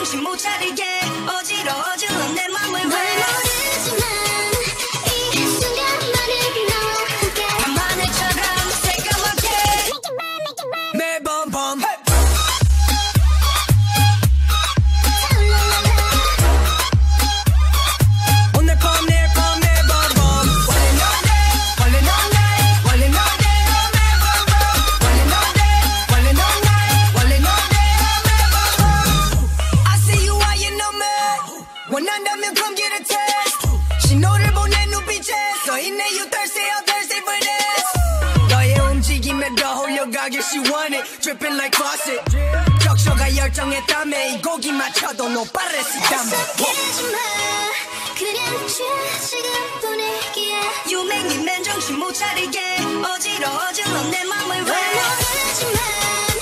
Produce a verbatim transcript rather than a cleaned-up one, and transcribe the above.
정신 못 차리게 어지러워질러 내 맘을 왜 모르지만 이 순간만은 너와 함께 밤하늘처럼 새까맣게 내 봄봄 오늘 밤 내일 밤 내 봄봄 원래 너네 원래 너네 원래 너네 내 봄봄 원래 너네 원래 너네 원래 너네 내 봄봄 I see you I you know me 원한다면 come get a taste 신호를 보내 눈빛에 써있네 you thirsty oh thirsty for this 너의 움직임에 더 홀려가길 she want it dripping like faucet 적셔가 열정에 땀에 이 고기 맞춰도 no pares 땀 약속해주마 그냥 취해 지금 분위기에 You make me 맨 정신 못 차리게 어지러워질러 내 맘을 왜 모르지만